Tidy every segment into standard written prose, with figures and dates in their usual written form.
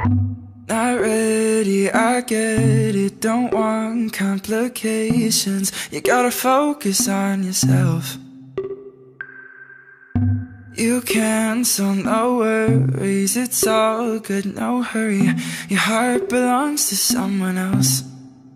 Not ready, I get it, don't want complications. You gotta focus on yourself. You can, so no worries, it's all good, no hurry. Your heart belongs to someone else.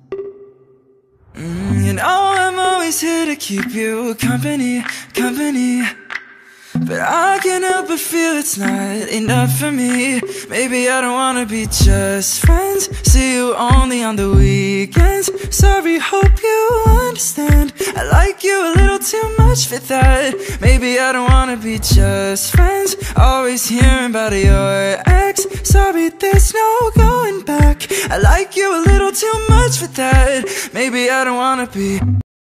You know I'm always here to keep you company, company. But I can't help but feel it's not enough for me. Maybe I don't wanna be just friends, see you only on the weekends. Sorry, hope you understand, I like you a little too much for that. Maybe I don't wanna be just friends, always hearing about your ex. Sorry, there's no going back, I like you a little too much for that. Maybe I don't wanna be.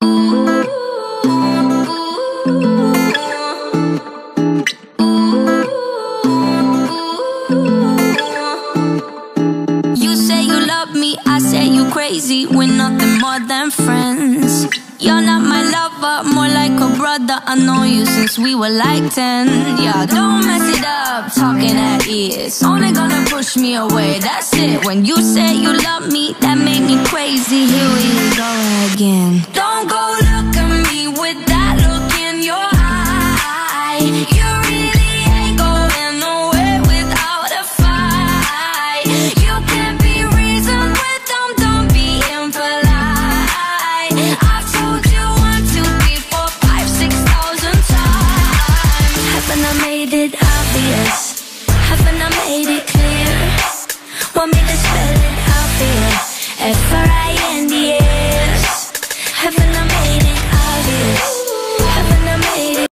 Crazy, we're nothing more than friends. You're not my lover, more like a brother. I know you since we were like 10. Yeah, don't mess it up, talking at ears. Only gonna push me away, that's it. When you say you love me, that made me crazy. Here we go again. Don't go